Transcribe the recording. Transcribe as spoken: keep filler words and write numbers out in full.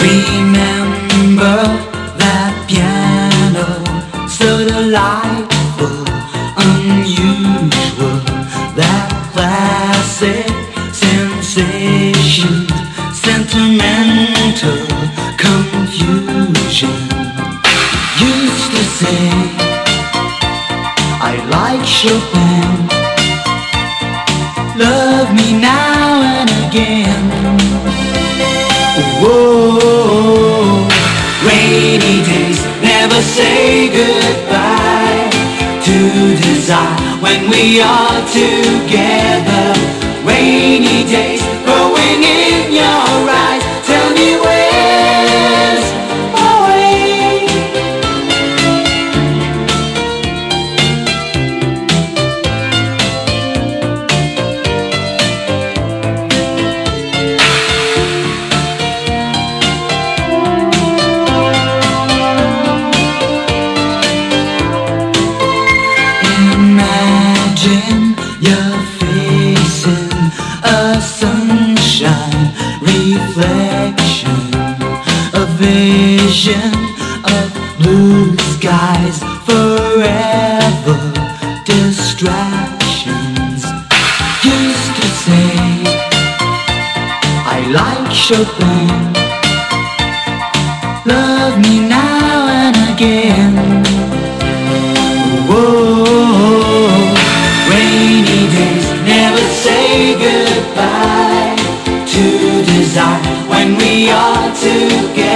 Remember that piano, so delightful, unusual, that classic sensation, sentimental confusion. Used to say I like Chopin, love me now and again. Whoa, rainy days never say goodbye to desire when we are together. Rainy days growing in your eyes, tell me where's my way. Imagine you're facing a sunshine reflection, a vision of blue skies, forever distractions. Used to say I like Chopin, love me now and again. Whoa, rainy days never say goodbye to desire when we are together.